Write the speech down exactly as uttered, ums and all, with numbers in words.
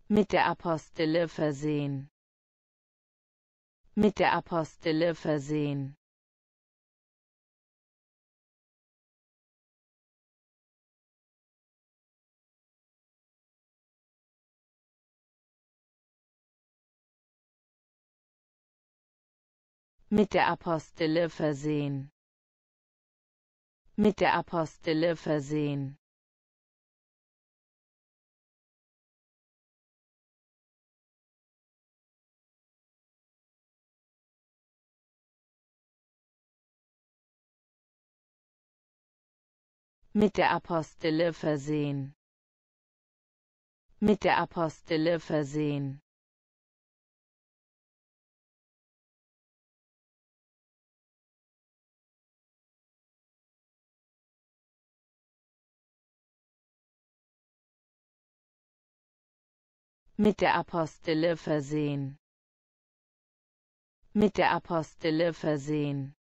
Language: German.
Mit der Apostille versehen. Mit der Apostille versehen. Mit der Apostille versehen. Mit der Apostille versehen. Mit der Apostille versehen. Mit der Apostille versehen. Mit der Apostille versehen. Mit der Apostille versehen.